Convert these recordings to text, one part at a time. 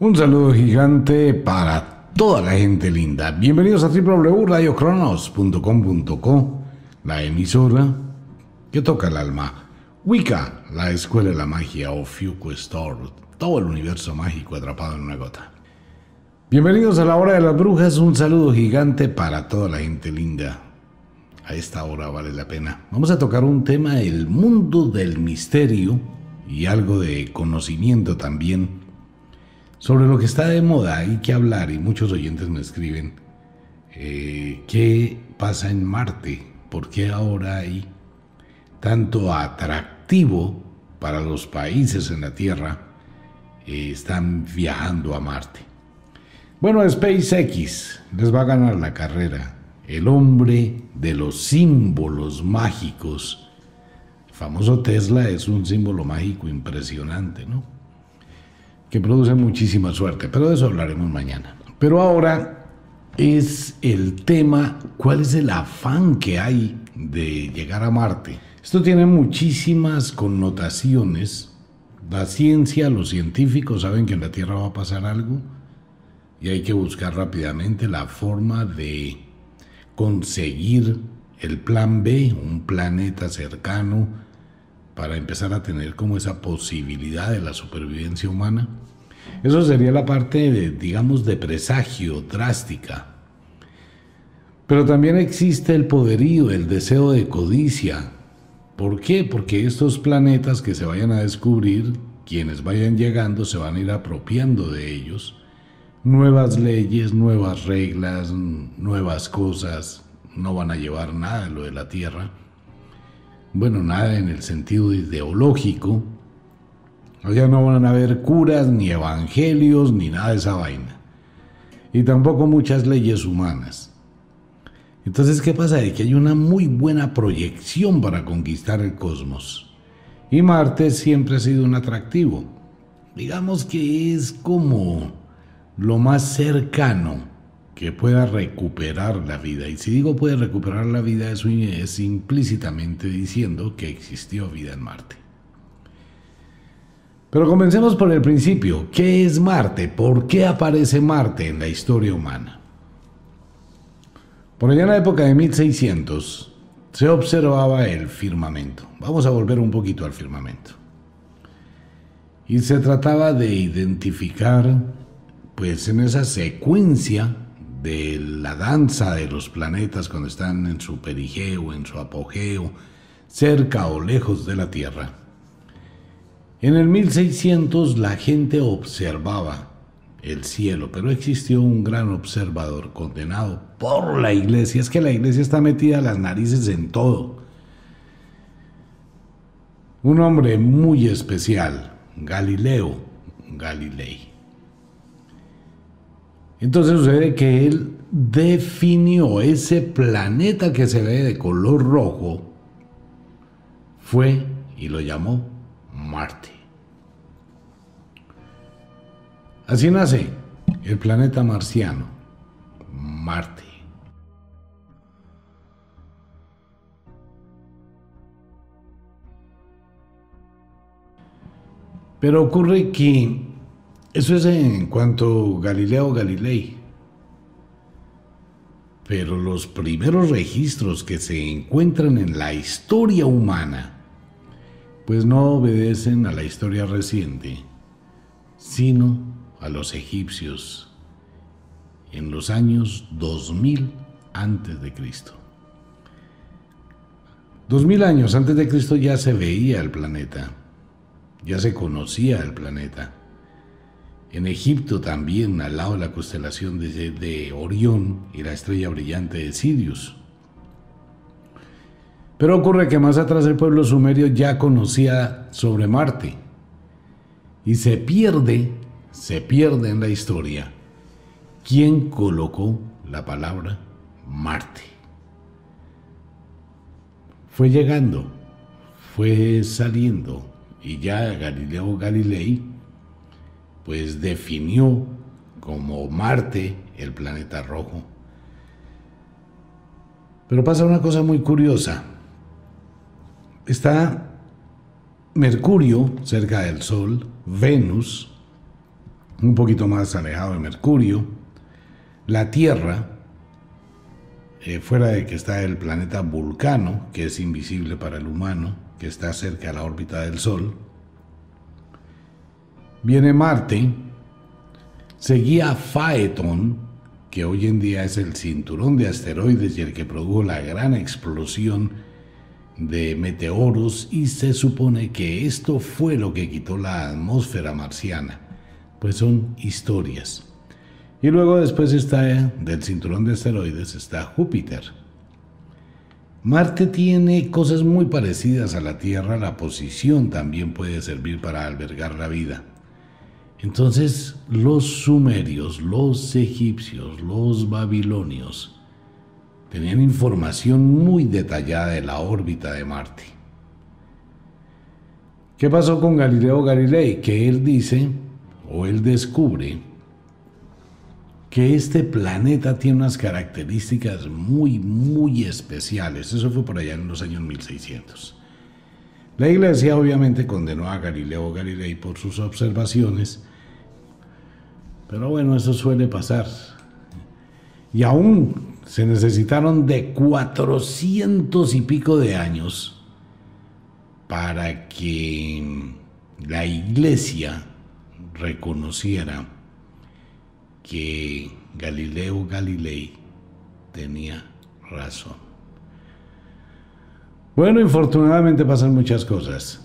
Un saludo gigante para toda la gente linda. Bienvenidos a www.radiocronos.com.co, la emisora que toca el alma. Wicca, la escuela de la magia, o Fuku Store, todo el universo mágico atrapado en una gota. Bienvenidos a la hora de las brujas. Un saludo gigante para toda la gente linda. A esta hora vale la pena. Vamos a tocar un tema del mundo del misterio y algo de conocimiento también sobre lo que está de moda. Hay que hablar y muchos oyentes me escriben ¿qué pasa en Marte? ¿Por qué ahora hay tanto atractivo para los países en la Tierra? Están viajando a Marte. Bueno, SpaceX les va a ganar la carrera. El hombre de los símbolos mágicos. El famoso Tesla es un símbolo mágico impresionante, ¿no? Que produce muchísima suerte, pero de eso hablaremos mañana. Pero ahora es el tema, ¿cuál es el afán que hay de llegar a Marte? Esto tiene muchísimas connotaciones. La ciencia, los científicos saben que en la Tierra va a pasar algo y hay que buscar rápidamente la forma de conseguir el plan B, un planeta cercano, para empezar a tener como esa posibilidad de la supervivencia humana. Eso sería la parte, digamos, de presagio drástica. Pero también existe el poderío, el deseo de codicia. ¿Por qué? Porque estos planetas que se vayan a descubrir, quienes vayan llegando se van a ir apropiando de ellos. Nuevas leyes, nuevas reglas, nuevas cosas. No van a llevar nada de lo de la Tierra. Bueno, nada en el sentido ideológico. Allá no van a haber curas, ni evangelios, ni nada de esa vaina. Y tampoco muchas leyes humanas. Entonces, ¿qué pasa? De que hay una muy buena proyección para conquistar el cosmos. Y Marte siempre ha sido un atractivo. Digamos que es como lo más cercano que pueda recuperar la vida. Y si digo puede recuperar la vida, eso es implícitamente diciendo que existió vida en Marte. Pero comencemos por el principio. ¿Qué es Marte? ¿Por qué aparece Marte en la historia humana? Por allá en la época de 1600 se observaba el firmamento. Vamos a volver un poquito al firmamento. Y se trataba de identificar, pues en esa secuencia de la danza de los planetas cuando están en su perigeo, en su apogeo, cerca o lejos de la Tierra. En el 1600 la gente observaba el cielo, pero existió un gran observador condenado por la iglesia. Es que la iglesia está metida a las narices en todo. Un hombre muy especial, Galileo Galilei. Entonces sucede que él definió ese planeta que se ve de color rojo, fue y lo llamó Marte. Así nace el planeta marciano, Marte. Pero ocurre que eso es en cuanto a Galileo Galilei. Pero los primeros registros que se encuentran en la historia humana, pues no obedecen a la historia reciente, sino a los egipcios en los años 2000 antes de Cristo. 2000 años antes de Cristo ya se veía el planeta, ya se conocía el planeta. En Egipto también, al lado de la constelación de Orión y la estrella brillante de Sirius. Pero ocurre que más atrás el pueblo sumerio ya conocía sobre Marte y se pierde en la historia quién colocó la palabra Marte. Fue llegando, fue saliendo y ya Galileo Galilei pues definió como Marte el planeta rojo. Pero pasa una cosa muy curiosa. Está Mercurio cerca del Sol, Venus, un poquito más alejado de Mercurio. La Tierra, fuera de que está el planeta Vulcano, que es invisible para el humano, que está cerca de la órbita del Sol. Viene Marte, seguía Phaethon, que hoy en día es el cinturón de asteroides y el que produjo la gran explosión de meteoros, y se supone que esto fue lo que quitó la atmósfera marciana. Pues son historias. Y luego después está del cinturón de asteroides está Júpiter. Marte tiene cosas muy parecidas a la Tierra, la posición también puede servir para albergar la vida. Entonces los sumerios, los egipcios, los babilonios tenían información muy detallada de la órbita de Marte. ¿Qué pasó con Galileo Galilei? Que él dice, o él descubre, que este planeta tiene unas características muy especiales. Eso fue por allá en los años 1600. La Iglesia obviamente condenó a Galileo Galilei por sus observaciones, pero bueno, eso suele pasar. Y aún se necesitaron de 400 y pico de años para que la Iglesia reconociera que Galileo Galilei tenía razón. Bueno, infortunadamente pasan muchas cosas.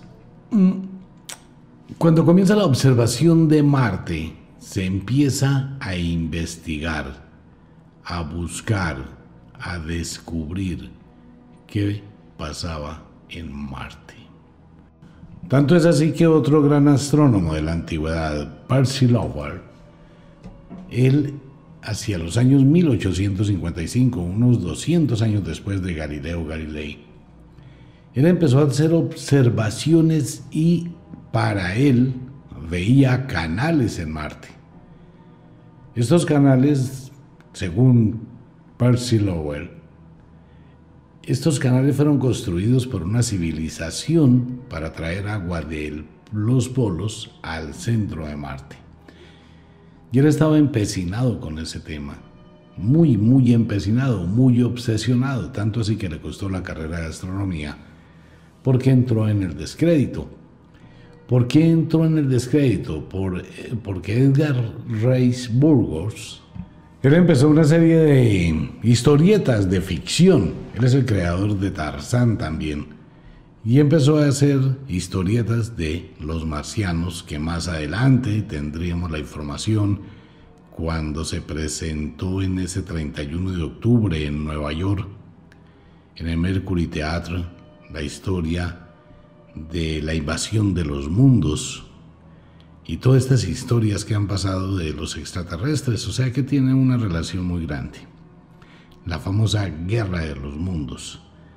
Cuando comienza la observación de Marte, se empieza a investigar, a buscar, a descubrir qué pasaba en Marte. Tanto es así que otro gran astrónomo de la antigüedad, Percy Lowell, él hacia los años 1855, unos 200 años después de Galileo Galilei, él empezó a hacer observaciones y para él veía canales en Marte. Estos canales, según Percy Lowell, estos canales fueron construidos por una civilización para traer agua de los polos al centro de Marte. Y él estaba empecinado con ese tema, muy empecinado, muy obsesionado, tanto así que le costó la carrera de astronomía, porque entró en el descrédito. ¿Por qué entró en el descrédito? Porque Edgar Rice Burroughs, él empezó una serie de historietas de ficción. Él es el creador de Tarzán también. Y empezó a hacer historietas de los marcianos, que más adelante tendríamos la información cuando se presentó en ese 31 de octubre en Nueva York, en el Mercury Theatre, la historia de la invasión de los mundos y todas estas historias que han pasado de los extraterrestres, o sea que tienen una relación muy grande. La famosa guerra de los mundos.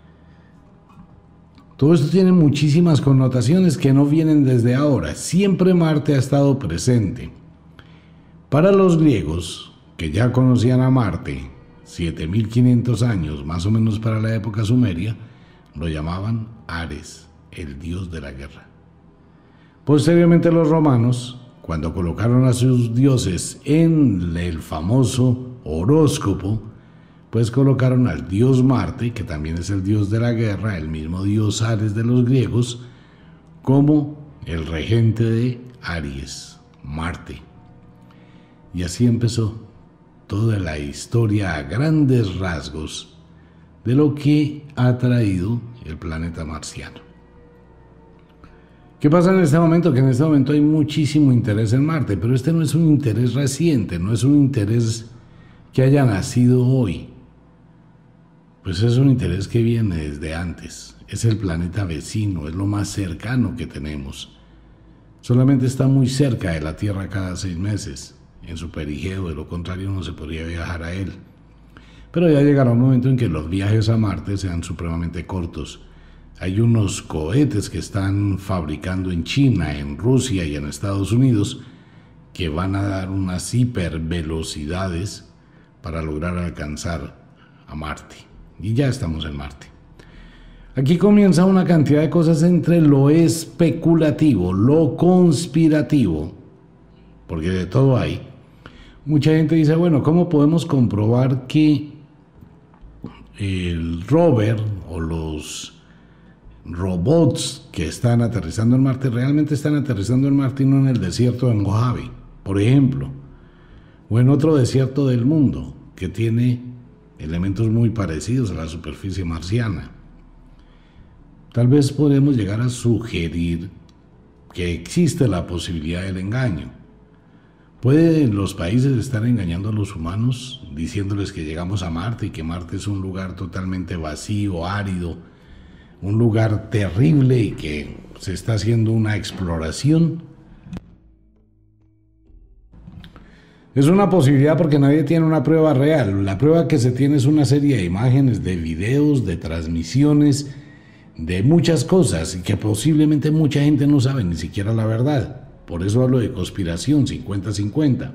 Todo esto tiene muchísimas connotaciones que no vienen desde ahora. Siempre Marte ha estado presente. Para los griegos, que ya conocían a Marte, 7500 años más o menos para la época sumeria, lo llamaban Ares, el dios de la guerra. Posteriormente los romanos, cuando colocaron a sus dioses en el famoso horóscopo, pues colocaron al dios Marte, que también es el dios de la guerra, el mismo dios Ares de los griegos, como el regente de Aries, Marte. Y así empezó toda la historia a grandes rasgos de lo que ha traído el planeta marciano. ¿Qué pasa en este momento? Que en este momento hay muchísimo interés en Marte, pero este no es un interés reciente, no es un interés que haya nacido hoy. Pues es un interés que viene desde antes. Es el planeta vecino, es lo más cercano que tenemos. Solamente está muy cerca de la Tierra cada 6 meses, en su perigeo, de lo contrario no se podría viajar a él. Pero ya llegará un momento en que los viajes a Marte sean supremamente cortos. Hay unos cohetes que están fabricando en China, en Rusia y en Estados Unidos que van a dar unas hipervelocidades para lograr alcanzar a Marte. Y ya estamos en Marte. Aquí comienza una cantidad de cosas entre lo especulativo, lo conspirativo porque de todo hay. Mucha gente dice, bueno, ¿cómo podemos comprobar que el rover o los robots que están aterrizando en Marte realmente están aterrizando en Marte y no en el desierto de Mojave, por ejemplo, o en otro desierto del mundo que tiene elementos muy parecidos a la superficie marciana? Tal vez podemos llegar a sugerir que existe la posibilidad del engaño. ¿Pueden los países estar engañando a los humanos diciéndoles que llegamos a Marte y que Marte es un lugar totalmente vacío, árido, un lugar terrible y que se está haciendo una exploración? Es una posibilidad porque nadie tiene una prueba real. La prueba que se tiene es una serie de imágenes, de videos, de transmisiones, de muchas cosas y que posiblemente mucha gente no sabe ni siquiera la verdad. Por eso hablo de conspiración 50-50.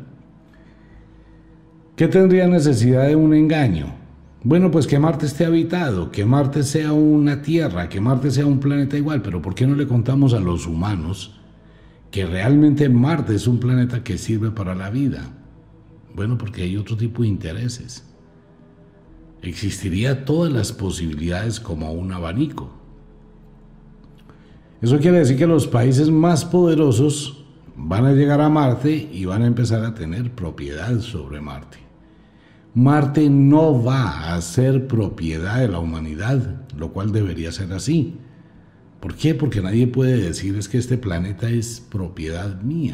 ¿Qué tendría necesidad de un engaño? Bueno, pues que Marte esté habitado, que Marte sea una Tierra, que Marte sea un planeta igual, pero ¿por qué no le contamos a los humanos que realmente Marte es un planeta que sirve para la vida? Bueno, porque hay otro tipo de intereses. Existiría todas las posibilidades como un abanico. Eso quiere decir que los países más poderosos van a llegar a Marte y van a empezar a tener propiedad sobre Marte. Marte no va a ser propiedad de la humanidad, lo cual debería ser así. ¿Por qué? Porque nadie puede decir es que este planeta es propiedad mía.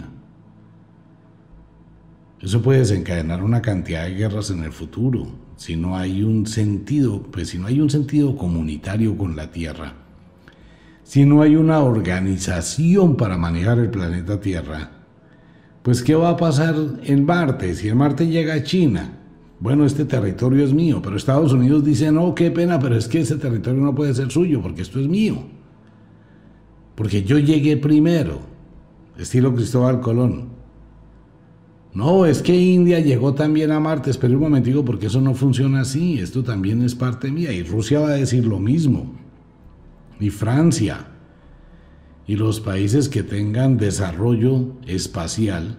Eso puede desencadenar una cantidad de guerras en el futuro, si no hay un sentido, pues si no hay un sentido comunitario con la Tierra, si no hay una organización para manejar el planeta Tierra, pues ¿qué va a pasar en Marte? Si en Marte llega a China, bueno, este territorio es mío, pero Estados Unidos dice, no, qué pena, pero es que ese territorio no puede ser suyo, porque esto es mío, porque yo llegué primero, estilo Cristóbal Colón. No, es que India llegó también a Marte, espera un momentico, porque eso no funciona así, esto también es parte mía, y Rusia va a decir lo mismo, y Francia, y los países que tengan desarrollo espacial,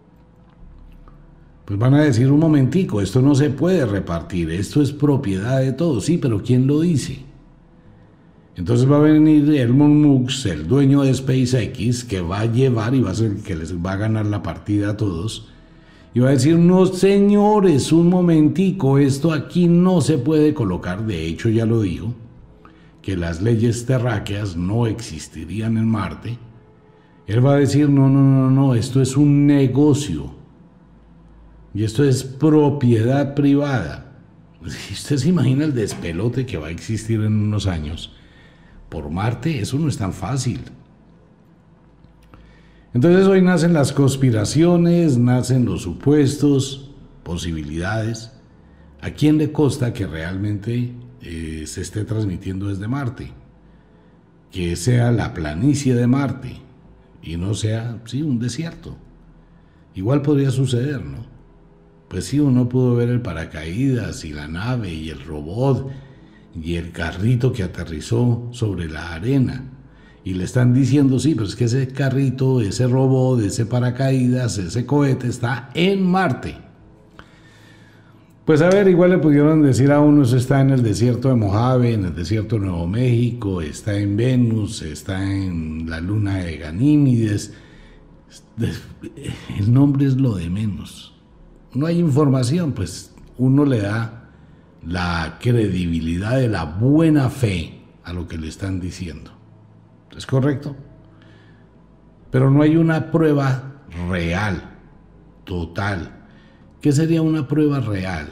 pues van a decir un momentico, esto no se puede repartir, esto es propiedad de todos, sí, pero ¿quién lo dice? Entonces va a venir Elon Musk, el dueño de SpaceX, que va a llevar y va a ser el que les va a ganar la partida a todos, y va a decir, no señores, un momentico, esto aquí no se puede colocar, de hecho ya lo dijo, que las leyes terráqueas no existirían en Marte. Él va a decir, no, esto es un negocio, y esto es propiedad privada. ¿Usted se imagina el despelote que va a existir en unos años por Marte? Eso no es tan fácil. Entonces hoy nacen las conspiraciones, nacen los supuestos, posibilidades. ¿A quién le consta que realmente se esté transmitiendo desde Marte? Que sea la planicie de Marte y no sea, sí, un desierto. Igual podría suceder, ¿no? Pues sí, uno pudo ver el paracaídas y la nave y el robot y el carrito que aterrizó sobre la arena. Y le están diciendo, sí, pero es que ese carrito, ese robot, ese paracaídas, ese cohete está en Marte. Pues a ver, igual le pudieron decir a uno, eso está en el desierto de Mojave, en el desierto de Nuevo México, está en Venus, está en la luna de Ganímedes. El nombre es lo de menos. No hay información, pues uno le da la credibilidad de la buena fe a lo que le están diciendo. ¿Es correcto? Pero no hay una prueba real, total. ¿Qué sería una prueba real?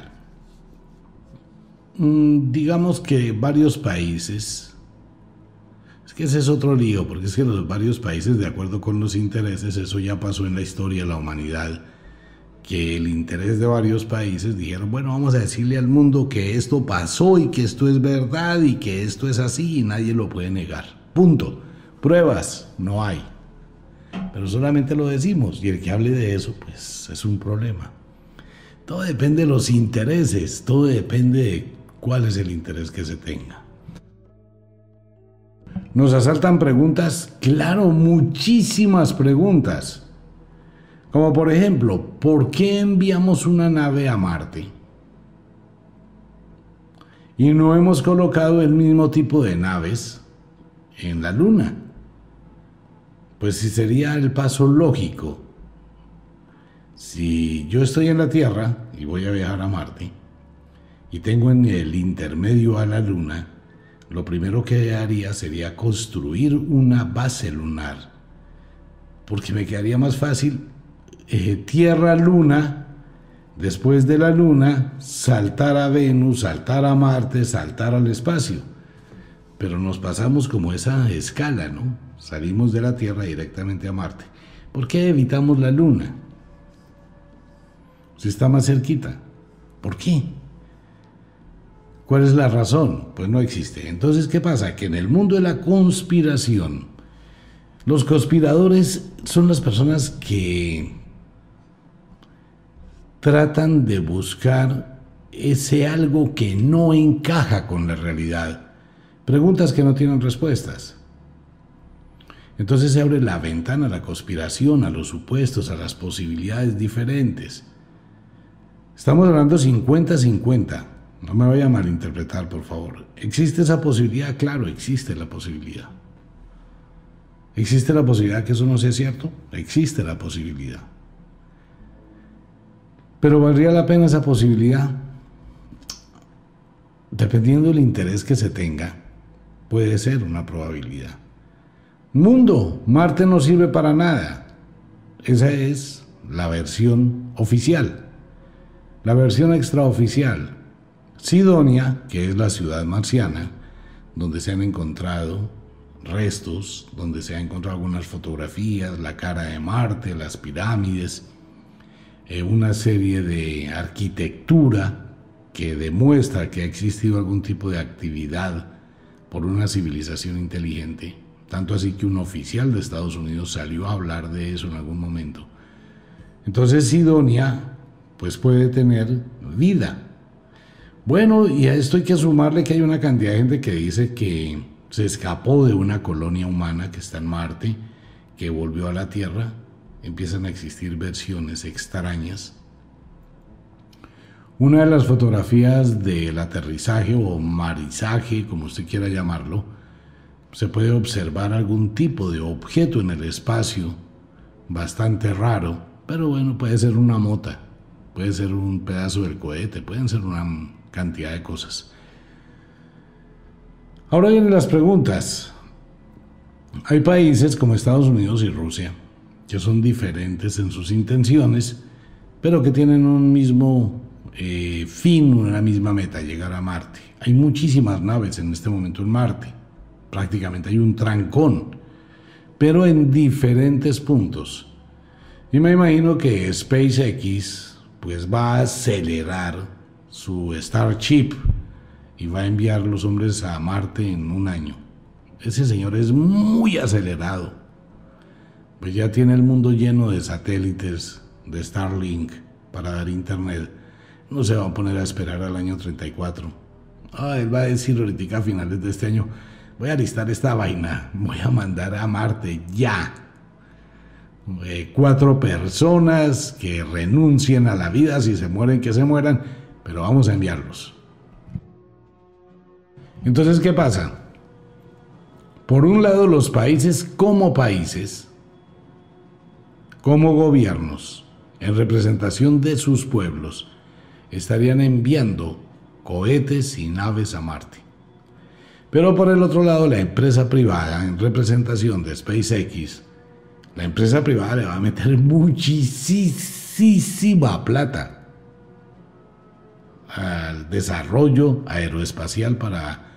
Digamos que varios países, es que ese es otro lío, porque es que los varios países, de acuerdo con los intereses, eso ya pasó en la historia de la humanidad, que el interés de varios países dijeron, bueno, vamos a decirle al mundo que esto pasó y que esto es verdad y que esto es así y nadie lo puede negar. Punto. Pruebas no hay. Pero solamente lo decimos y el que hable de eso, pues es un problema. Todo depende de los intereses, todo depende de cuál es el interés que se tenga. Nos asaltan preguntas, claro, muchísimas preguntas. Como por ejemplo, ¿por qué enviamos una nave a Marte y no hemos colocado el mismo tipo de naves en la Luna? Pues si sería el paso lógico. Si yo estoy en la Tierra y voy a viajar a Marte y tengo en el intermedio a la Luna, lo primero que haría sería construir una base lunar, porque me quedaría más fácil Tierra-Luna, después de la Luna, saltar a Venus, saltar a Marte, saltar al espacio. Pero nos pasamos como esa escala, ¿no? Salimos de la Tierra directamente a Marte. ¿Por qué evitamos la Luna? Si está más cerquita. ¿Por qué? ¿Cuál es la razón? Pues no existe. Entonces, ¿qué pasa? Que en el mundo de la conspiración, los conspiradores son las personas que tratan de buscar ese algo que no encaja con la realidad. Preguntas que no tienen respuestas. Entonces se abre la ventana a la conspiración, a los supuestos, a las posibilidades diferentes. Estamos hablando 50-50. No me vaya a malinterpretar, por favor. ¿Existe esa posibilidad? Claro, existe la posibilidad. ¿Existe la posibilidad que eso no sea cierto? Existe la posibilidad. Pero ¿valdría la pena esa posibilidad? Dependiendo del interés que se tenga, puede ser una probabilidad. Mundo, Marte no sirve para nada. Esa es la versión oficial. La versión extraoficial. Sidonia, que es la ciudad marciana, donde se han encontrado restos, donde se han encontrado algunas fotografías, la cara de Marte, las pirámides, una serie de arquitectura que demuestra que ha existido algún tipo de actividad por una civilización inteligente, tanto así que un oficial de Estados Unidos salió a hablar de eso en algún momento. Entonces Sidonia pues puede tener vida. Bueno, y a esto hay que sumarle que hay una cantidad de gente que dice que se escapó de una colonia humana que está en Marte, que volvió a la Tierra. Empiezan a existir versiones extrañas. Una de las fotografías del aterrizaje o marizaje, como usted quiera llamarlo, se puede observar algún tipo de objeto en el espacio, bastante raro, pero bueno, puede ser una mota, puede ser un pedazo del cohete, pueden ser una cantidad de cosas. Ahora vienen las preguntas. Hay países como Estados Unidos y Rusia que son diferentes en sus intenciones, pero que tienen un mismo fin, una misma meta: llegar a Marte. Hay muchísimas naves en este momento en Marte, prácticamente hay un trancón, pero en diferentes puntos. Y me imagino que SpaceX pues va a acelerar su Starship y va a enviar los hombres a Marte en un año. Ese señor es muy acelerado. Pues ya tiene el mundo lleno de satélites, de Starlink, para dar internet. No se va a poner a esperar al año 34. Él va a decir ahorita a finales de este año: voy a alistar esta vaina, voy a mandar a Marte ya 4 personas que renuncien a la vida, si se mueren que se mueran, pero vamos a enviarlos. Entonces, ¿qué pasa? Por un lado, los países, como gobiernos, en representación de sus pueblos, estarían enviando cohetes y naves a Marte. Pero por el otro lado, la empresa privada, en representación de SpaceX, la empresa privada le va a meter muchísima plata al desarrollo aeroespacial para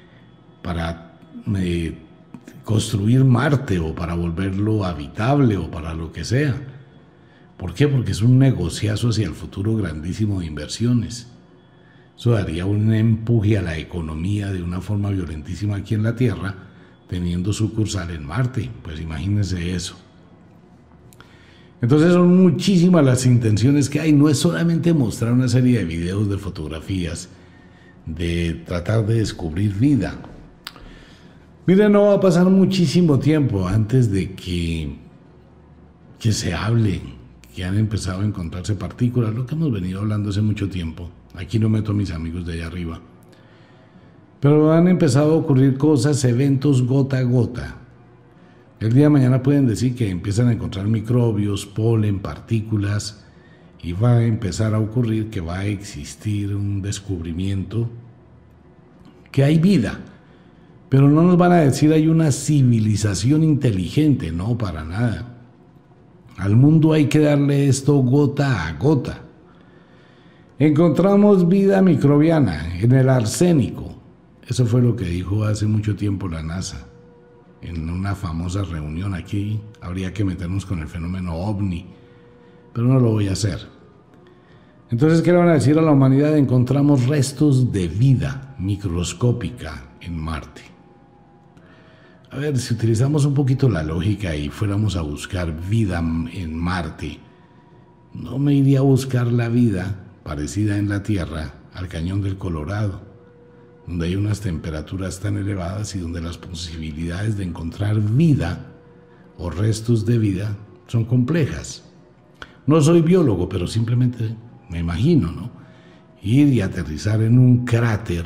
construir Marte, o para volverlo habitable, o para lo que sea. ¿Por qué? Porque es un negociazo hacia el futuro grandísimo de inversiones. Eso daría un empuje a la economía de una forma violentísima aquí en la Tierra, teniendo sucursal en Marte. Pues imagínense eso. Entonces son muchísimas las intenciones que hay. No es solamente mostrar una serie de videos, de fotografías, de tratar de descubrir vida. Mira, no va a pasar muchísimo tiempo antes de que se hable, que han empezado a encontrarse partículas, lo que hemos venido hablando hace mucho tiempo. Aquí no meto a mis amigos de allá arriba. Pero han empezado a ocurrir cosas, eventos gota a gota. El día de mañana pueden decir que empiezan a encontrar microbios, polen, partículas, y va a empezar a ocurrir que va a existir un descubrimiento que hay vida. Pero no nos van a decir hay una civilización inteligente, no, para nada. Al mundo hay que darle esto gota a gota. Encontramos vida microbiana en el arsénico. Eso fue lo que dijo hace mucho tiempo la NASA. En una famosa reunión aquí, habría que meternos con el fenómeno OVNI, pero no lo voy a hacer. Entonces, ¿qué le van a decir a la humanidad? Encontramos restos de vida microscópica en Marte. A ver, si utilizamos un poquito la lógica y fuéramos a buscar vida en Marte, no me iría a buscar la vida parecida en la Tierra al Cañón del Colorado, donde hay unas temperaturas tan elevadas y donde las posibilidades de encontrar vida o restos de vida son complejas. No soy biólogo, pero simplemente me imagino, ¿no? Ir y aterrizar en un cráter,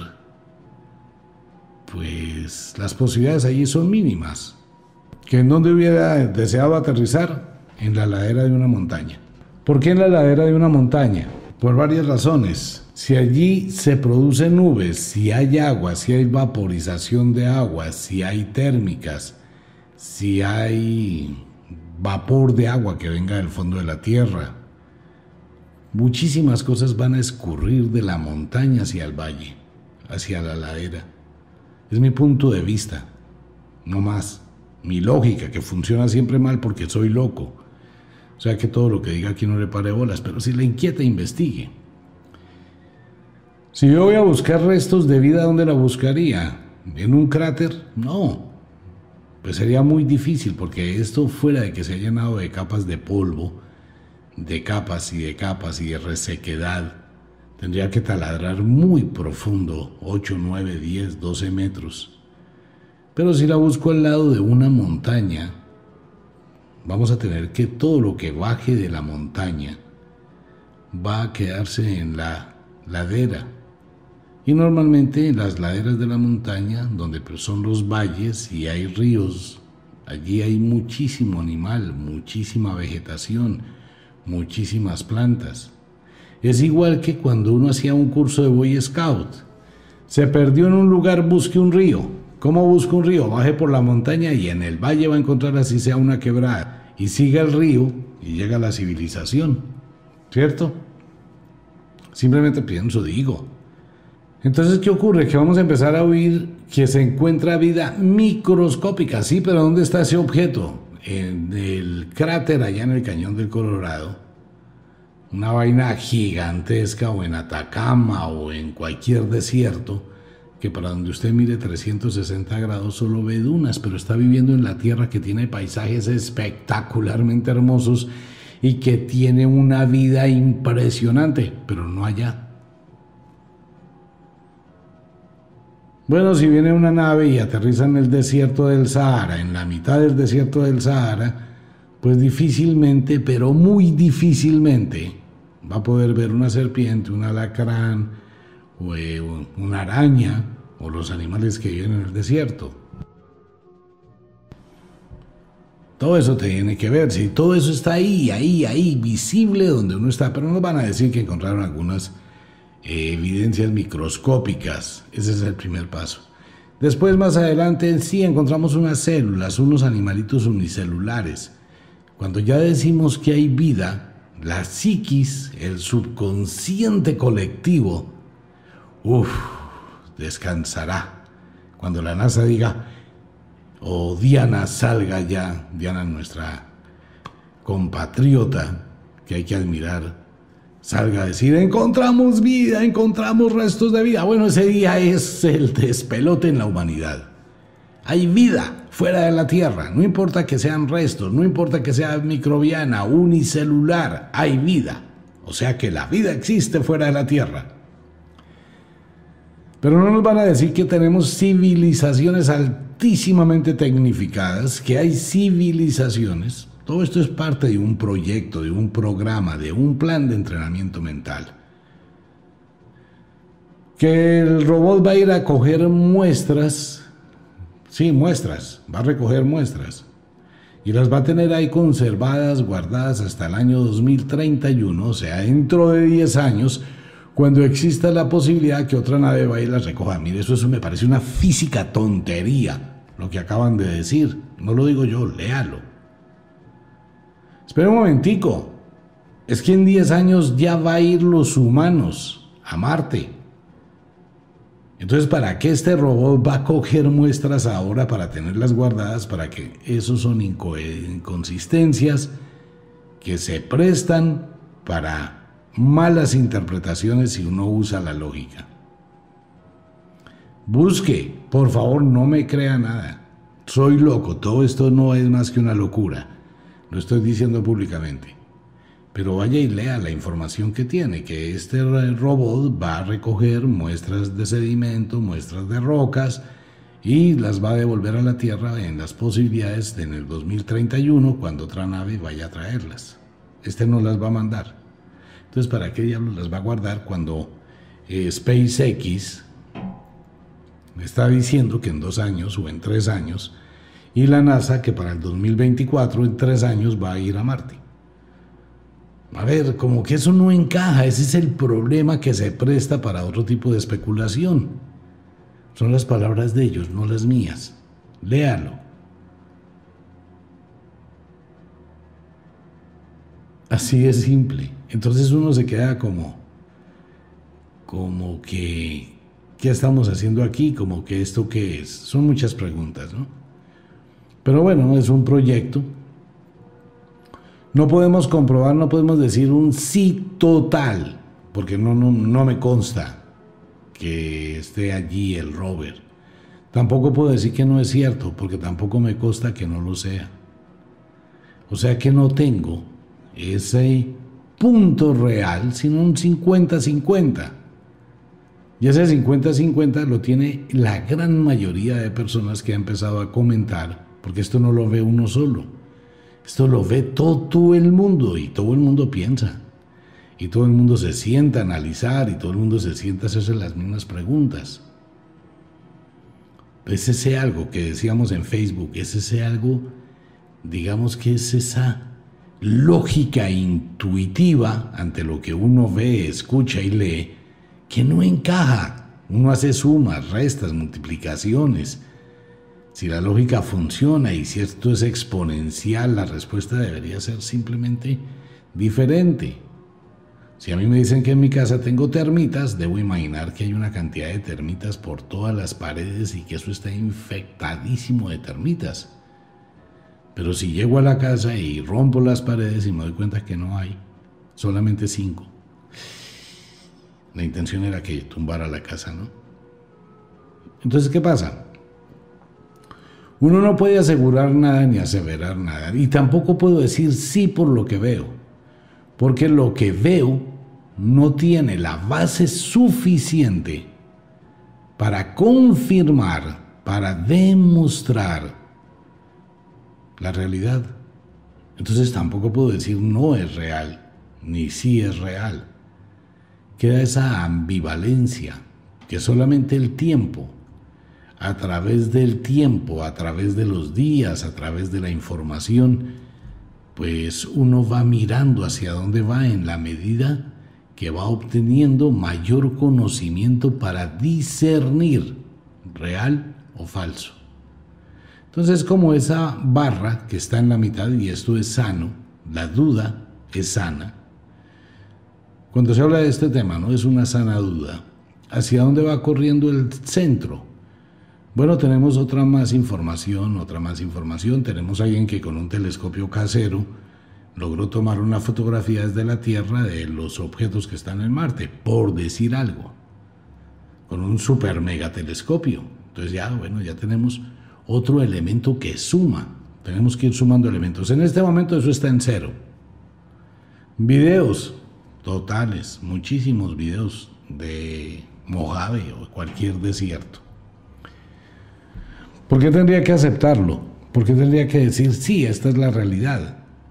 pues las posibilidades allí son mínimas. ¿Que en dónde hubiera deseado aterrizar? En la ladera de una montaña. ¿Por qué en la ladera de una montaña? Por varias razones. Si allí se producen nubes, si hay agua, si hay vaporización de agua, si hay térmicas, si hay vapor de agua que venga del fondo de la tierra, muchísimas cosas van a escurrir de la montaña hacia el valle, hacia la ladera. Es mi punto de vista, no más. Mi lógica, que funciona siempre mal porque soy loco. O sea que todo lo que diga aquí no le pare bolas, pero si le inquieta, investigue. Si yo voy a buscar restos de vida, ¿dónde la buscaría? ¿En un cráter? No. Pues sería muy difícil, porque esto, fuera de que se ha llenado de capas de polvo, de capas y de capas y de resequedad, tendría que taladrar muy profundo, 8, 9, 10, 12 metros. Pero si la busco al lado de una montaña, vamos a tener que todo lo que baje de la montaña va a quedarse en la ladera. Y normalmente en las laderas de la montaña, donde son los valles y hay ríos, allí hay muchísimo animal, muchísima vegetación, muchísimas plantas. Es igual que cuando uno hacía un curso de Boy Scout. Se perdió en un lugar, busque un río. ¿Cómo busca un río? Baje por la montaña y en el valle va a encontrar así sea una quebrada. Y siga el río y llega a la civilización. ¿Cierto? Simplemente pienso, digo. Entonces, ¿qué ocurre? Que vamos a empezar a oír que se encuentra vida microscópica. Sí, pero ¿dónde está ese objeto? En el cráter allá en el Cañón del Colorado. Una vaina gigantesca, o en Atacama o en cualquier desierto, que para donde usted mire 360 grados solo ve dunas, pero está viviendo en la tierra que tiene paisajes espectacularmente hermosos y que tiene una vida impresionante, pero no allá. Bueno, si viene una nave y aterriza en el desierto del Sahara, en la mitad del desierto del Sahara, pues difícilmente, pero muy difícilmente, va a poder ver una serpiente, un alacrán, o una araña, o los animales que viven en el desierto. Todo eso tiene que ver, si todo eso está ahí, visible donde uno está, pero nos van a decir que encontraron algunas evidencias microscópicas. Ese es el primer paso. Después, más adelante, sí encontramos unas células, unos animalitos unicelulares. Cuando ya decimos que hay vida, la psiquis, el subconsciente colectivo, descansará. Cuando la NASA diga, o Diana salga ya, Diana, nuestra compatriota que hay que admirar, salga a decir, encontramos vida, encontramos restos de vida. Bueno, ese día es el despelote en la humanidad. Hay vida fuera de la Tierra, no importa que sean restos, no importa que sea microbiana, unicelular, hay vida. O sea que la vida existe fuera de la Tierra. Pero no nos van a decir que tenemos civilizaciones altísimamente tecnificadas, que hay civilizaciones. Todo esto es parte de un proyecto, de un programa, de un plan de entrenamiento mental. Que el robot va a ir a coger muestras, sí, muestras, va a recoger muestras y las va a tener ahí conservadas, guardadas hasta el año 2031, o sea, dentro de 10 años, cuando exista la posibilidad que otra nave vaya y las recoja. Mire, eso me parece una física tontería, lo que acaban de decir. No lo digo yo, léalo. Espera un momentico, es que en 10 años ya va a ir los humanos a Marte. Entonces, ¿para qué este robot va a coger muestras ahora para tenerlas guardadas? Para que eso son inconsistencias que se prestan para malas interpretaciones si uno usa la lógica. Busque, por favor, no me crea nada. Soy loco, todo esto no es más que una locura. Lo estoy diciendo públicamente. Pero vaya y lea la información que tiene, que este robot va a recoger muestras de sedimento, muestras de rocas y las va a devolver a la Tierra en las posibilidades de en el 2031 cuando otra nave vaya a traerlas. Este no las va a mandar. Entonces, ¿para qué diablos las va a guardar cuando SpaceX está diciendo que en 2 años o en 3 años y la NASA que para el 2024 en 3 años va a ir a Marte? A ver, como que eso no encaja, ese es el problema que se presta para otro tipo de especulación. Son las palabras de ellos, no las mías. Léalo. Así es simple. Entonces uno se queda como que, ¿qué estamos haciendo aquí? Como que esto qué es. Son muchas preguntas, ¿no? Pero bueno, es un proyecto. No podemos comprobar, no podemos decir un sí total, porque no me consta que esté allí el rover. Tampoco puedo decir que no es cierto, porque tampoco me consta que no lo sea. O sea que no tengo ese punto real, sino un 50-50. Y ese 50-50 lo tiene la gran mayoría de personas que ha empezado a comentar, porque esto no lo ve uno solo. Esto lo ve todo el mundo y todo el mundo piensa. Y todo el mundo se sienta a analizar y todo el mundo se sienta a hacerse las mismas preguntas. Es ese algo que decíamos en Facebook, es ese algo, digamos que es esa lógica intuitiva ante lo que uno ve, escucha y lee, que no encaja. Uno hace sumas, restas, multiplicaciones. Si la lógica funciona y si esto es exponencial, la respuesta debería ser simplemente diferente. Si a mí me dicen que en mi casa tengo termitas, debo imaginar que hay una cantidad de termitas por todas las paredes y que eso está infectadísimo de termitas. Pero si llego a la casa y rompo las paredes y me doy cuenta que no hay, solamente 5. La intención era que tumbara la casa, ¿no? Entonces, ¿qué pasa? Uno no puede asegurar nada ni aseverar nada, y tampoco puedo decir sí por lo que veo, porque lo que veo no tiene la base suficiente para confirmar, para demostrar la realidad. Entonces tampoco puedo decir no es real, ni sí es real. Queda esa ambivalencia que solamente el tiempo, a través del tiempo, a través de los días, a través de la información, pues uno va mirando hacia dónde va en la medida que va obteniendo mayor conocimiento para discernir real o falso. Entonces, como esa barra que está en la mitad, y esto es sano, la duda es sana. Cuando se habla de este tema, no es una sana duda. ¿Hacia dónde va corriendo el centro? Bueno, tenemos otra más información. Tenemos a alguien que con un telescopio casero logró tomar una fotografía desde la Tierra de los objetos que están en Marte, por decir algo, con un super mega telescopio. Entonces ya tenemos otro elemento que suma. Tenemos que ir sumando elementos. En este momento eso está en 0. Videos totales, muchísimos videos de Mojave o cualquier desierto. ¿Por qué tendría que aceptarlo? ¿Por qué tendría que decir sí, esta es la realidad?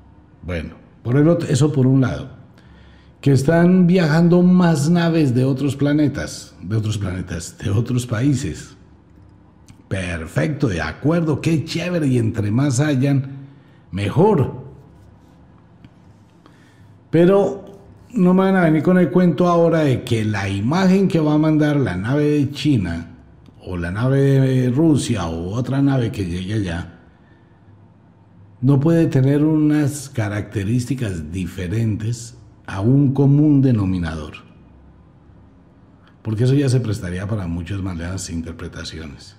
Bueno, eso por un lado. Que están viajando más naves de otros planetas, de otros países. Perfecto, de acuerdo, qué chévere, y entre más hayan, mejor. Pero no me van a venir con el cuento ahora de que la imagen que va a mandar la nave de China, o la nave de Rusia, o otra nave que llegue allá, no puede tener unas características diferentes a un común denominador. Porque eso ya se prestaría para muchas malas interpretaciones.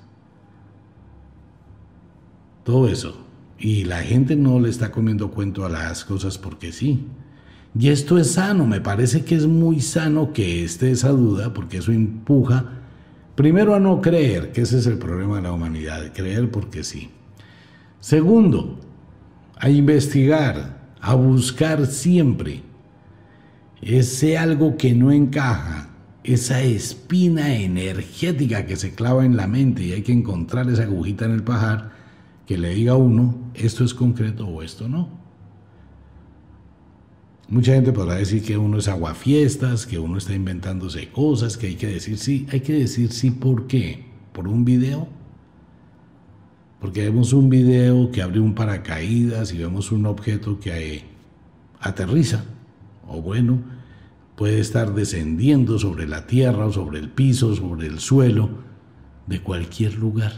Todo eso. Y la gente no le está comiendo cuento a las cosas porque sí. Y esto es sano, me parece que es muy sano que esté esa duda, porque eso empuja, primero, a no creer, que ese es el problema de la humanidad, de creer porque sí. Segundo, a investigar, a buscar siempre ese algo que no encaja, esa espina energética que se clava en la mente, y hay que encontrar esa agujita en el pajar que le diga a uno, esto es concreto o esto no. Mucha gente podrá decir que uno es aguafiestas, que uno está inventándose cosas, que hay que decir sí, ¿por qué? ¿Por un video? Porque vemos un video que abre un paracaídas y vemos un objeto que aterriza, o bueno, puede estar descendiendo sobre la tierra, o sobre el piso, sobre el suelo, de cualquier lugar.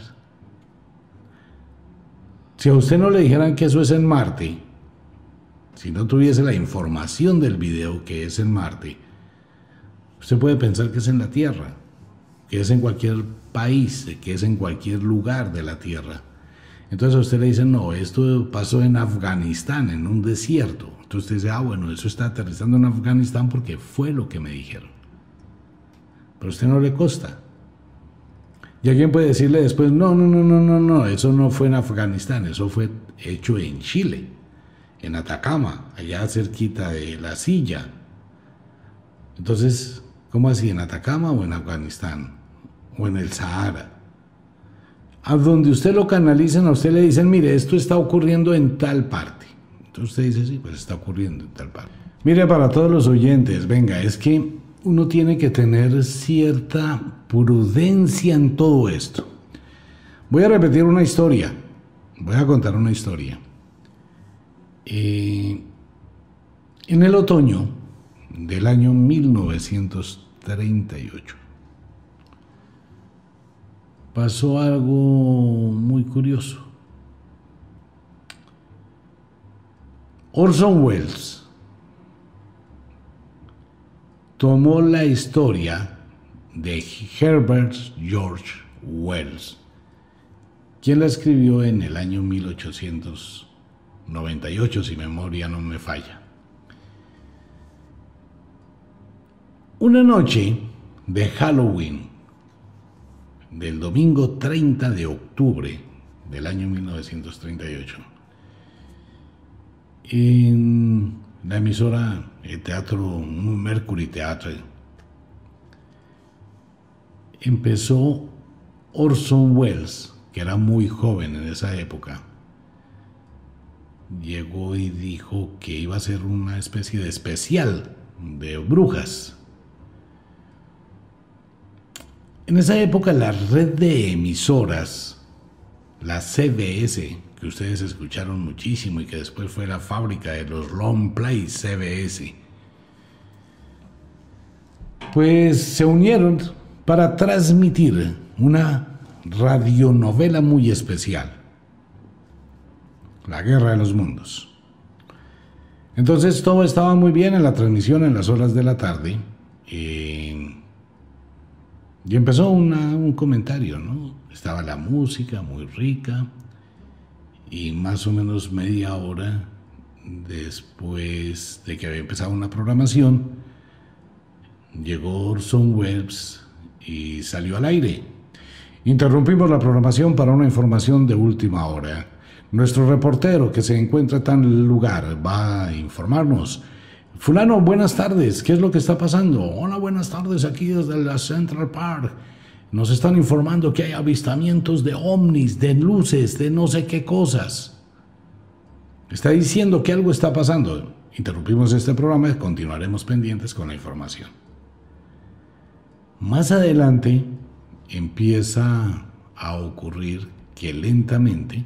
Si a usted no le dijeran que eso es en Marte, si no tuviese la información del video que es en Marte, usted puede pensar que es en la Tierra, que es en cualquier país, que es en cualquier lugar de la Tierra. Entonces a usted le dicen, no, esto pasó en Afganistán, en un desierto. Entonces usted dice, bueno, eso está aterrizando en Afganistán porque fue lo que me dijeron. Pero a usted no le consta. Y alguien puede decirle después, no, eso no fue en Afganistán, eso fue hecho en Chile, en Atacama, allá cerquita de La Silla. Entonces, ¿cómo así? ¿En Atacama o en Afganistán? ¿O en el Sahara? A donde usted lo canalizan, a usted le dicen, mire, esto está ocurriendo en tal parte. Entonces usted dice, sí, pues está ocurriendo en tal parte. Mire, para todos los oyentes, venga, es que uno tiene que tener cierta prudencia en todo esto. Voy a repetir una historia, voy a contar una historia. En el otoño del año 1938 pasó algo muy curioso. Orson Welles tomó la historia de Herbert George Wells, quien la escribió en el año 1898, si memoria no me falla. Una noche de Halloween del domingo 30 de octubre del año 1938, en la emisora Teatro Mercury Theatre, empezó Orson Welles, que era muy joven en esa época, llegó y dijo que iba a hacer una especie de especial de brujas. En esa época la red de emisoras, la CBS, que ustedes escucharon muchísimo y que después fue la fábrica de los long play CBS, pues se unieron para transmitir una radionovela muy especial, La Guerra de los Mundos. Entonces todo estaba muy bien en la transmisión en las horas de la tarde, y empezó un comentario, ¿no? Estaba la música muy rica, y más o menos media hora después de que había empezado una programación, llegó Orson Welles y salió al aire. Interrumpimos la programación para una información de última hora. Nuestro reportero, que se encuentra en tal lugar, va a informarnos. Fulano, buenas tardes, ¿qué es lo que está pasando? Hola, buenas tardes, aquí desde la Central Park. Nos están informando que hay avistamientos de ovnis, de luces, de no sé qué cosas. Está diciendo que algo está pasando. Interrumpimos este programa y continuaremos pendientes con la información. Más adelante empieza a ocurrir que lentamente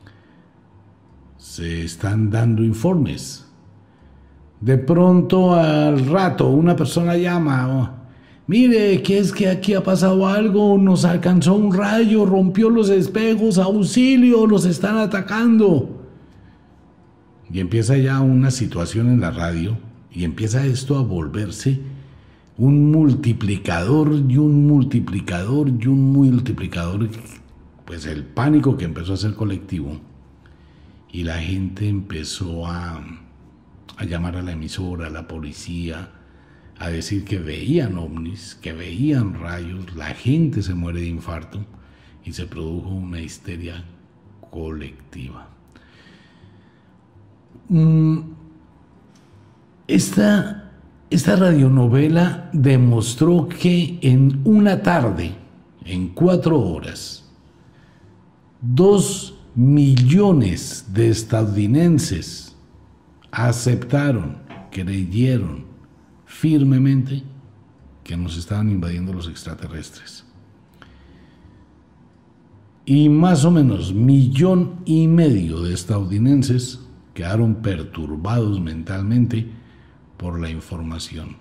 se están dando informes. De pronto al rato una persona llama: mire, que es que aquí ha pasado algo, nos alcanzó un rayo, rompió los espejos, auxilio, los están atacando. Y empieza ya una situación en la radio y empieza esto a volverse un multiplicador y un multiplicador y un multiplicador. Pues el pánico que empezó a ser colectivo y la gente empezó a llamar a la emisora, a la policía, a decir que veían ovnis, que veían rayos, la gente se muere de infarto y se produjo una histeria colectiva. Esta radionovela demostró que en una tarde, en 4 horas, 2 millones de estadounidenses aceptaron, creyeron firmemente que nos estaban invadiendo los extraterrestres. Y más o menos 1,5 millones de estadounidenses quedaron perturbados mentalmente por la información.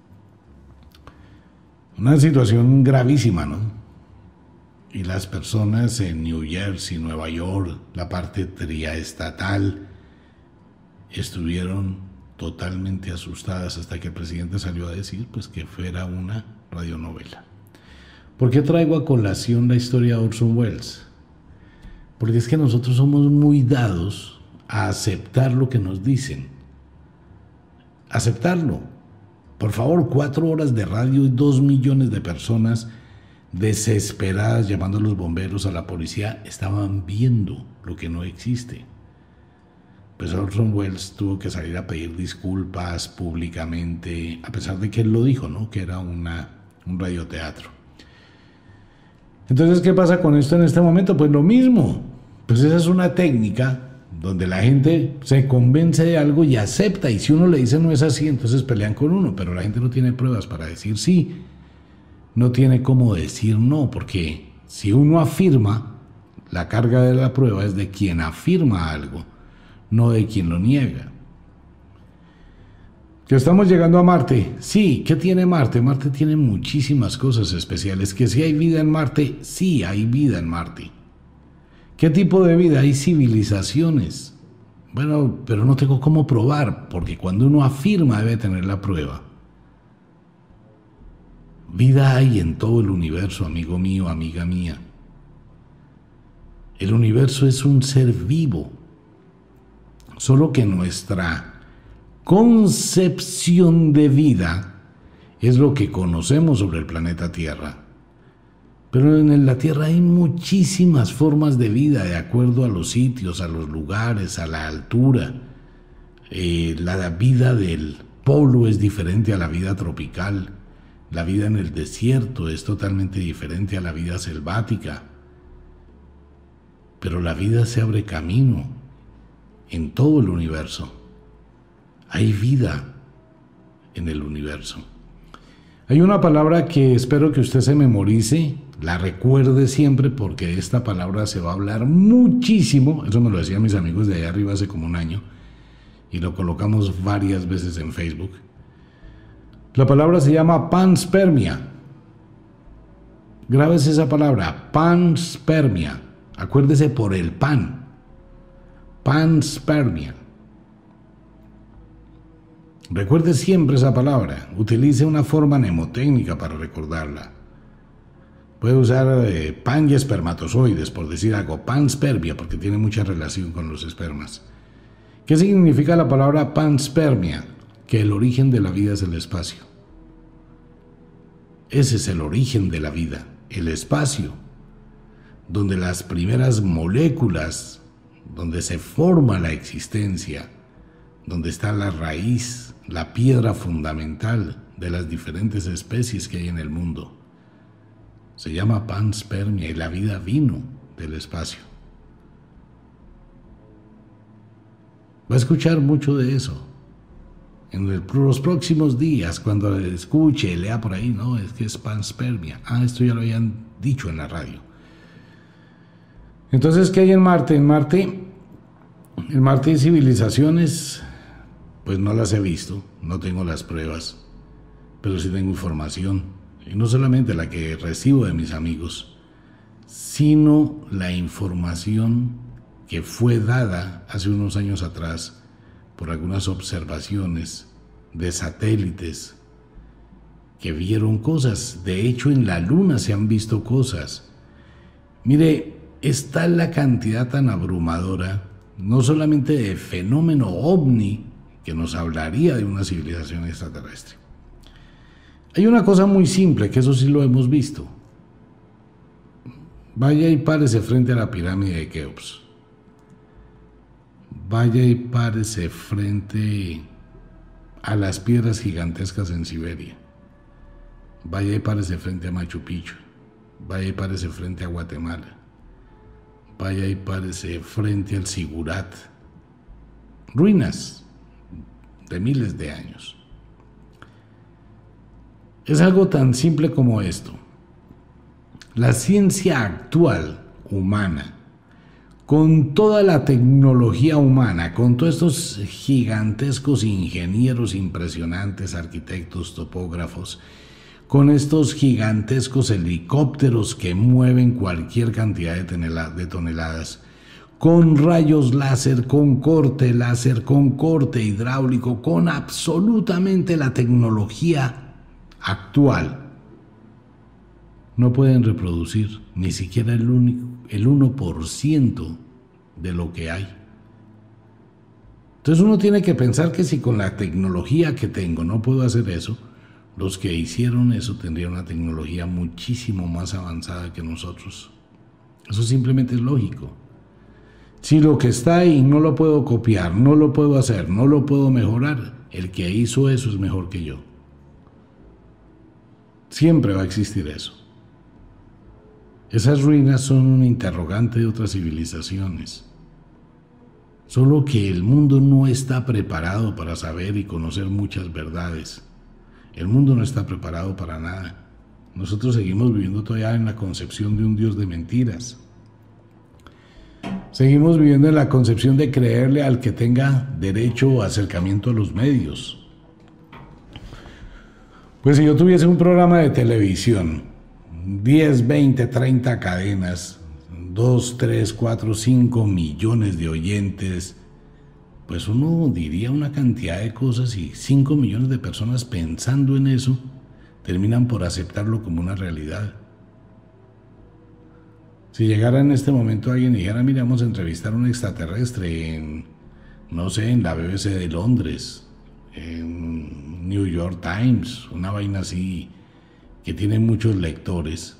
Una situación gravísima, ¿no? Y las personas en New Jersey, Nueva York, la parte triestatal, estuvieron totalmente asustadas hasta que el presidente salió a decir pues que fuera una radionovela. ¿Por qué traigo a colación la historia de Orson Welles? Porque es que nosotros somos muy dados a aceptar lo que nos dicen. Aceptarlo. Por favor, 4 horas de radio y 2 millones de personas desesperadas llamando a los bomberos, a la policía, estaban viendo lo que no existe. Pues Orson Welles tuvo que salir a pedir disculpas públicamente, a pesar de que él lo dijo, ¿no? Que era un radioteatro. Entonces, ¿qué pasa con esto en este momento? Pues lo mismo. Pues esa es una técnica donde la gente se convence de algo y acepta, y si uno le dice no es así, entonces pelean con uno, pero la gente no tiene pruebas para decir sí, no tiene cómo decir no, porque si uno afirma, la carga de la prueba es de quien afirma algo, no de quien lo niega. ¿Que estamos llegando a Marte? Sí. ¿Qué tiene Marte? Marte tiene muchísimas cosas especiales. ¿Que si hay vida en Marte? Sí, hay vida en Marte. ¿Qué tipo de vida? Hay civilizaciones. Bueno, pero no tengo cómo probar, porque cuando uno afirma debe tener la prueba. Vida hay en todo el universo, amigo mío, amiga mía. El universo es un ser vivo, solo que nuestra concepción de vida es lo que conocemos sobre el planeta Tierra. Pero en la Tierra hay muchísimas formas de vida de acuerdo a los sitios, a los lugares, a la altura. La vida del polo es diferente a la vida tropical. La vida en el desierto es totalmente diferente a la vida selvática. Pero la vida se abre camino en todo el universo. Hay vida en el universo. Hay una palabra que espero que usted se memorice, la recuerde siempre, porque esta palabra se va a hablar muchísimo. Eso me lo decían mis amigos de allá arriba hace como un año y lo colocamos varias veces en Facebook. La palabra se llama panspermia. Grábese esa palabra, panspermia. Acuérdese por el pan. Panspermia. Recuerde siempre esa palabra. Utilice una forma mnemotécnica para recordarla. Puede usar pan y espermatozoides, por decir algo. Panspermia, porque tiene mucha relación con los espermas. ¿Qué significa la palabra panspermia? Que el origen de la vida es el espacio. Ese es el origen de la vida, el espacio, donde las primeras moléculas, donde se forma la existencia, donde está la raíz, la piedra fundamental de las diferentes especies que hay en el mundo. Se llama panspermia y la vida vino del espacio. Va a escuchar mucho de eso. En los próximos días, cuando escuche, lea por ahí, no, es que es panspermia. Ah, esto ya lo habían dicho en la radio. Entonces, ¿qué hay en Marte? En Marte hay civilizaciones, pues no las he visto, no tengo las pruebas, pero sí tengo información. Y no solamente la que recibo de mis amigos, sino la información que fue dada hace unos años atrás por algunas observaciones de satélites que vieron cosas. De hecho, en la Luna se han visto cosas. Mire, está la cantidad tan abrumadora, no solamente de fenómeno ovni, que nos hablaría de una civilización extraterrestre. Hay una cosa muy simple, que eso sí lo hemos visto. Vaya y párese frente a la pirámide de Keops. Vaya y párese frente a las piedras gigantescas en Siberia. Vaya y párese frente a Machu Picchu. Vaya y párese frente a Guatemala. Vaya y párese frente al Sigurat. Ruinas de miles de años. Es algo tan simple como esto. La ciencia actual humana, con toda la tecnología humana, con todos estos gigantescos ingenieros impresionantes, arquitectos, topógrafos, con estos gigantescos helicópteros que mueven cualquier cantidad de toneladas, con rayos láser, con corte hidráulico, con absolutamente la tecnología actual, no pueden reproducir ni siquiera el 1% de lo que hay. Entonces uno tiene que pensar que si con la tecnología que tengo no puedo hacer eso, los que hicieron eso tendrían una tecnología muchísimo más avanzada que nosotros. Eso simplemente es lógico. Si lo que está ahí no lo puedo copiar, no lo puedo hacer, no lo puedo mejorar, el que hizo eso es mejor que yo. Siempre va a existir eso. Esas ruinas son un interrogante de otras civilizaciones. Solo que el mundo no está preparado para saber y conocer muchas verdades. El mundo no está preparado para nada. Nosotros seguimos viviendo todavía en la concepción de un Dios de mentiras. Seguimos viviendo en la concepción de creerle al que tenga derecho o acercamiento a los medios. Pues si yo tuviese un programa de televisión, 10, 20, 30 cadenas, 2, 3, 4, 5 millones de oyentes, pues uno diría una cantidad de cosas y 5 millones de personas pensando en eso terminan por aceptarlo como una realidad. Si llegara en este momento alguien y dijera, mira, vamos a entrevistar a un extraterrestre en, no sé, en la BBC de Londres, en New York Times, una vaina así que tiene muchos lectores,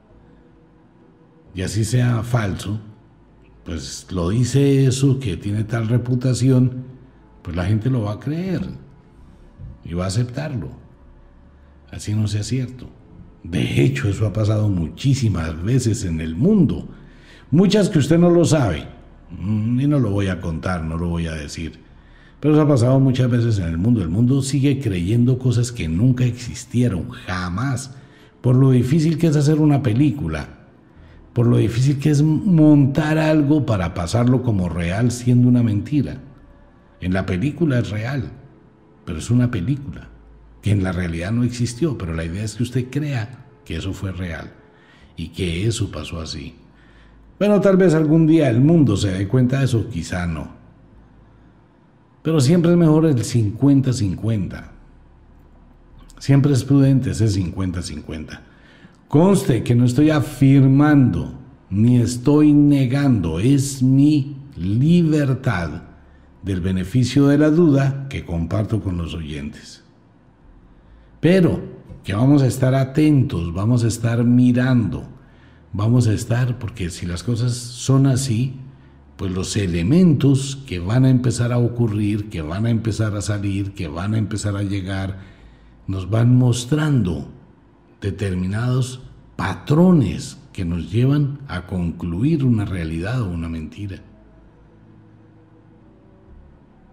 y así sea falso, pues lo dice eso que tiene tal reputación, pues la gente lo va a creer y va a aceptarlo, así no sea cierto. De hecho, eso ha pasado muchísimas veces en el mundo, muchas que usted no lo sabe, y no lo voy a contar, no lo voy a decir, pero eso ha pasado muchas veces en el mundo. El mundo sigue creyendo cosas que nunca existieron, jamás, por lo difícil que es hacer una película, por lo difícil que es montar algo para pasarlo como real siendo una mentira. En la película es real, pero es una película que en la realidad no existió, pero la idea es que usted crea que eso fue real y que eso pasó así. Bueno, tal vez algún día el mundo se dé cuenta de eso, quizá no. Pero siempre es mejor el 50-50. Siempre es prudente ese 50-50. Conste que no estoy afirmando ni estoy negando, es mi libertad del beneficio de la duda que comparto con los oyentes. Pero que vamos a estar atentos, vamos a estar mirando, vamos a estar, porque si las cosas son así, pues los elementos que van a empezar a ocurrir, que van a empezar a salir, que van a empezar a llegar, nos van mostrando determinados patrones que nos llevan a concluir una realidad o una mentira.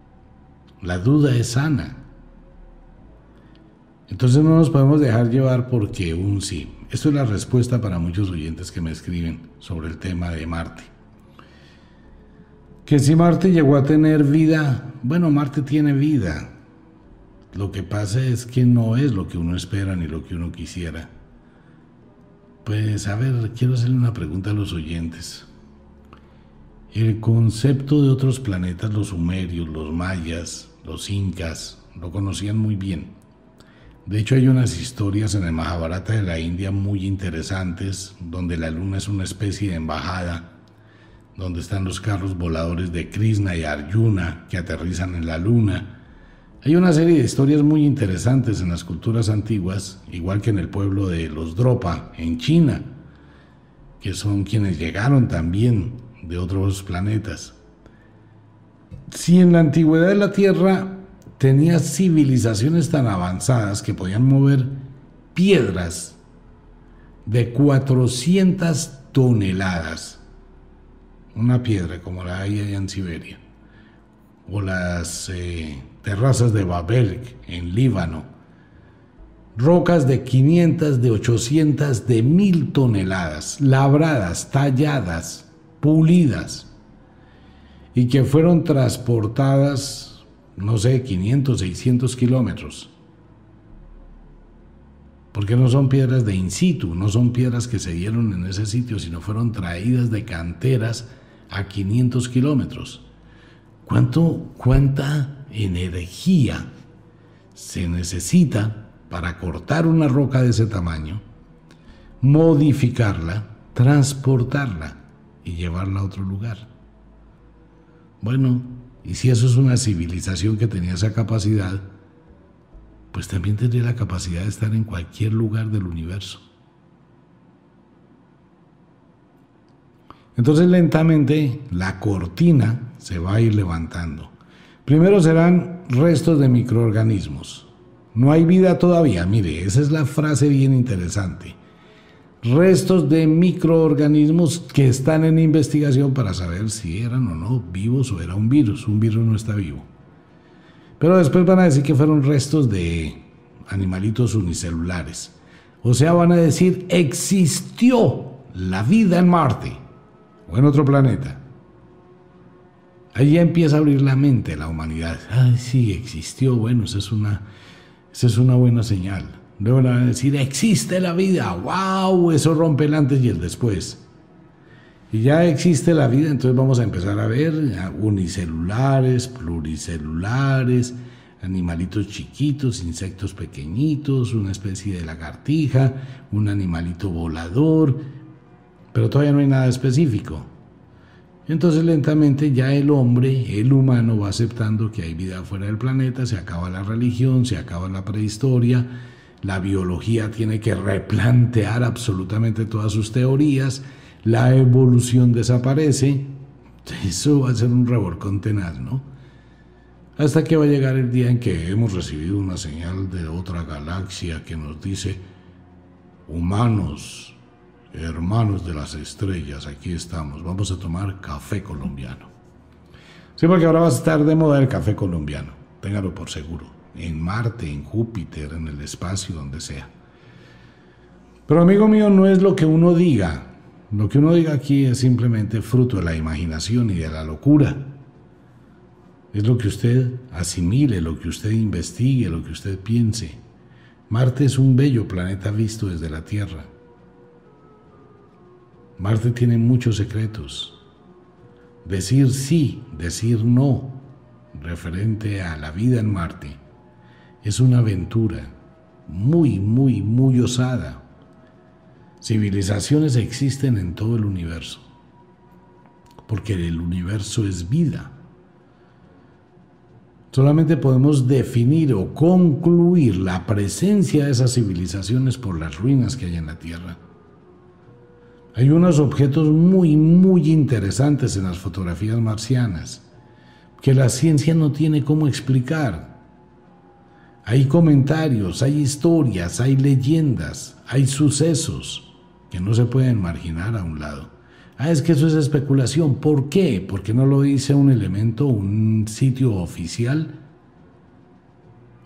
La duda es sana. Entonces no nos podemos dejar llevar porque un sí. Esto es la respuesta para muchos oyentes que me escriben sobre el tema de Marte. Que si Marte llegó a tener vida, bueno, Marte tiene vida. Lo que pasa es que no es lo que uno espera ni lo que uno quisiera. Pues a ver, quiero hacerle una pregunta a los oyentes. El concepto de otros planetas, los sumerios, los mayas, los incas, lo conocían muy bien. De hecho, hay unas historias en el Mahabharata de la India muy interesantes, donde la luna es una especie de embajada, donde están los carros voladores de Krishna y Arjuna que aterrizan en la luna. Hay una serie de historias muy interesantes en las culturas antiguas, igual que en el pueblo de los Dropa, en China, que son quienes llegaron también de otros planetas. Si en la antigüedad de la Tierra tenía civilizaciones tan avanzadas que podían mover piedras de 400 toneladas, una piedra como la hay allá en Siberia, o las terrazas de Babel en Líbano, rocas de 500, de 800, de 1000 toneladas, labradas, talladas, pulidas, y que fueron transportadas, no sé, 500, 600 kilómetros. Porque no son piedras de in situ, no son piedras que se dieron en ese sitio, sino fueron traídas de canteras a 500 kilómetros. ¿Cuánta energía se necesita para cortar una roca de ese tamaño, modificarla, transportarla y llevarla a otro lugar? Bueno, y si eso es una civilización que tenía esa capacidad, pues también tendría la capacidad de estar en cualquier lugar del universo. Entonces lentamente la cortina se va a ir levantando. Primero serán restos de microorganismos. No hay vida todavía, mire, esa es la frase bien interesante. Restos de microorganismos que están en investigación para saber si eran o no vivos o era un virus. Un virus no está vivo. Pero después van a decir que fueron restos de animalitos unicelulares. O sea, van a decir, existió la vida en Marte o en otro planeta. Ahí ya empieza a abrir la mente de la humanidad. Ay, sí, existió. Bueno, esa es una buena señal. Luego van a decir, existe la vida. ¡Wow! Eso rompe el antes y el después. Y ya existe la vida, entonces vamos a empezar a ver unicelulares, pluricelulares, animalitos chiquitos, insectos pequeñitos, una especie de lagartija, un animalito volador, pero todavía no hay nada específico. Entonces lentamente ya el hombre, el humano, va aceptando que hay vida fuera del planeta, se acaba la religión, se acaba la prehistoria, la biología tiene que replantear absolutamente todas sus teorías, la evolución desaparece. Eso va a ser un revolcón tenaz, ¿no? Hasta que va a llegar el día en que hemos recibido una señal de otra galaxia que nos dice: humanos, hermanos de las estrellas, aquí estamos, vamos a tomar café colombiano. Sí, porque ahora va a estar de moda el café colombiano, téngalo por seguro, en Marte, en Júpiter, en el espacio, donde sea. Pero amigo mío, no es lo que uno diga. Lo que uno diga aquí es simplemente fruto de la imaginación y de la locura. Es lo que usted asimile, lo que usted investigue, lo que usted piense. Marte es un bello planeta visto desde la Tierra. Marte tiene muchos secretos. Decir sí, decir no, referente a la vida en Marte, es una aventura muy, muy, muy osada. Civilizaciones existen en todo el universo, porque el universo es vida. Solamente podemos definir o concluir la presencia de esas civilizaciones por las ruinas que hay en la Tierra. Hay unos objetos muy, muy interesantes en las fotografías marcianas que la ciencia no tiene cómo explicar. Hay comentarios, hay historias, hay leyendas, hay sucesos que no se pueden marginar a un lado. Es que eso es especulación. ¿Por qué? Porque no lo dice un elemento, un sitio oficial.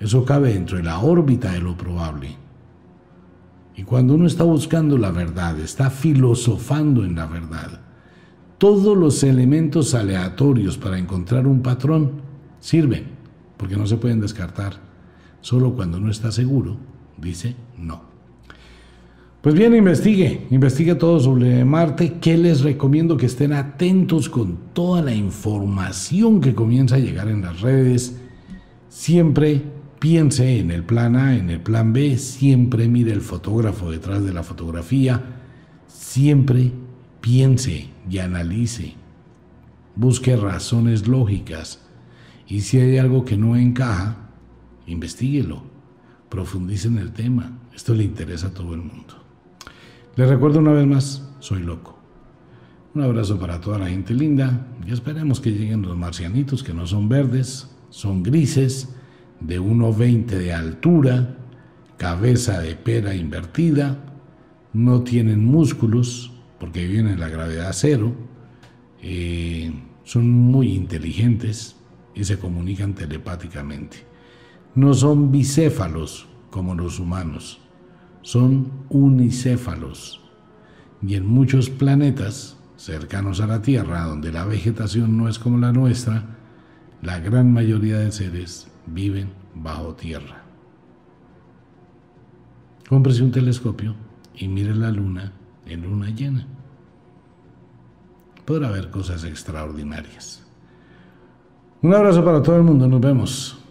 Eso cabe dentro de la órbita de lo probable. Y cuando uno está buscando la verdad, está filosofando en la verdad, todos los elementos aleatorios para encontrar un patrón sirven, porque no se pueden descartar. Solo cuando uno está seguro, dice no. Pues bien, investigue todo sobre Marte. ¿Qué les recomiendo? Que estén atentos con toda la información que comienza a llegar en las redes. Siempre piense en el plan A, en el plan B, siempre mire el fotógrafo detrás de la fotografía, siempre piense y analice, busque razones lógicas y si hay algo que no encaja, investíguelo, profundice en el tema. Esto le interesa a todo el mundo. Les recuerdo una vez más, soy loco. Un abrazo para toda la gente linda y esperemos que lleguen los marcianitos, que no son verdes, son grises, de 1,20 de altura, cabeza de pera invertida, no tienen músculos porque viven en la gravedad cero, son muy inteligentes y se comunican telepáticamente. No son bicéfalos como los humanos, son unicéfalos. Y en muchos planetas cercanos a la Tierra, donde la vegetación no es como la nuestra, la gran mayoría de seres viven bajo tierra. Cómprese un telescopio y mire la luna en luna llena. Podrá ver cosas extraordinarias. Un abrazo para todo el mundo, nos vemos.